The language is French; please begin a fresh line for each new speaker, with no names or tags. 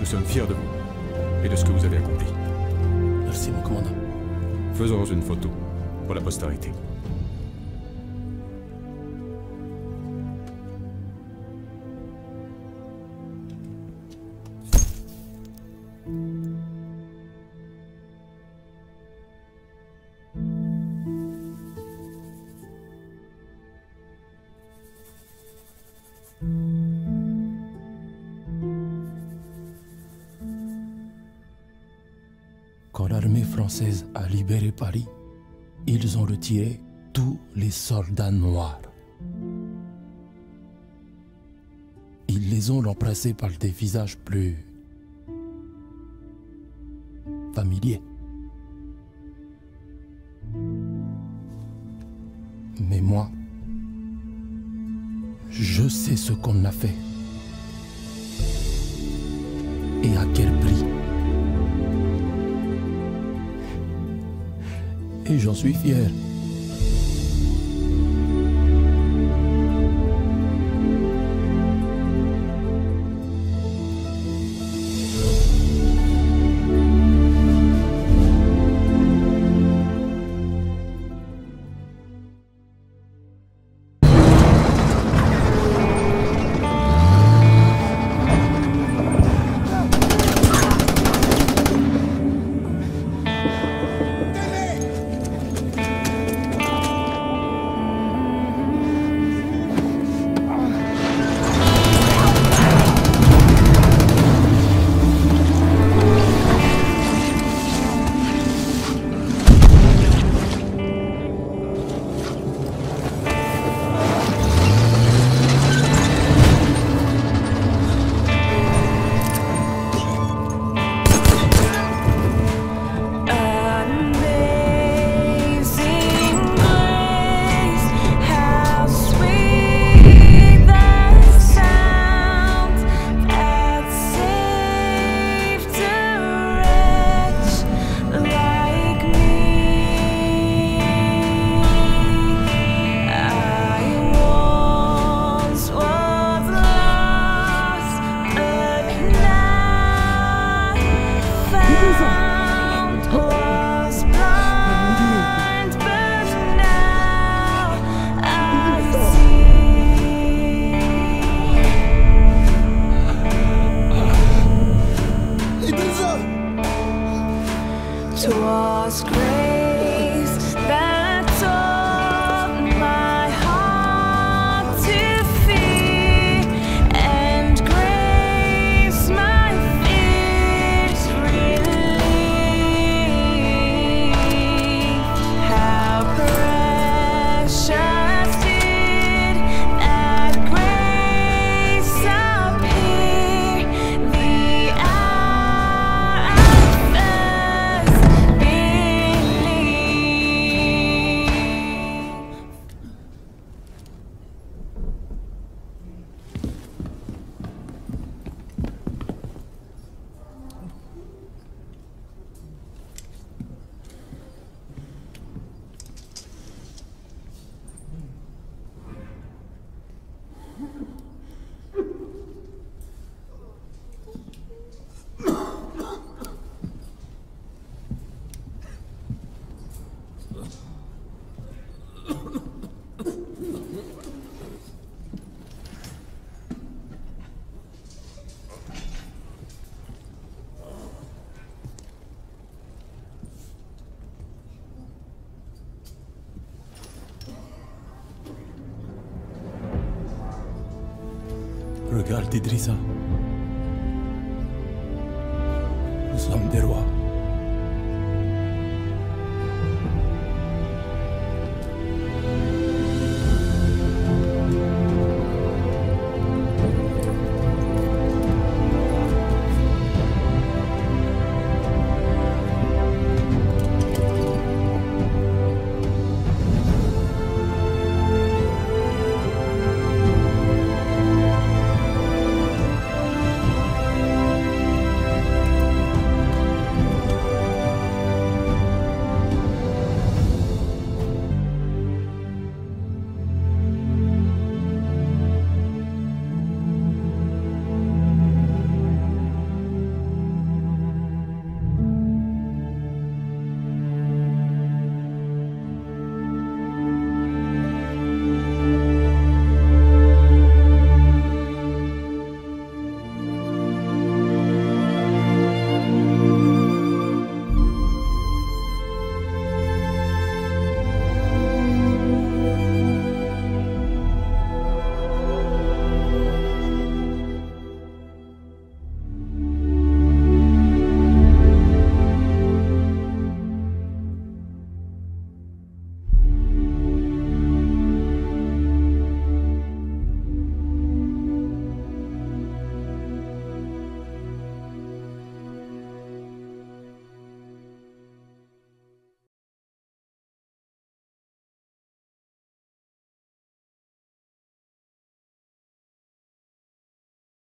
Nous sommes fiers de vous et de ce que vous avez accompli.
Merci, mon commandant.
Faisons une photo pour la postérité.
Quand l'armée française a libéré Paris, ils ont retiré tous les soldats noirs. Ils les ont remplacés par des visages plus familiers. Mais moi, je sais ce qu'on a fait. Et à quel prix. Et j'en suis fier. Regarde, Idrissa. Nous sommes des rois.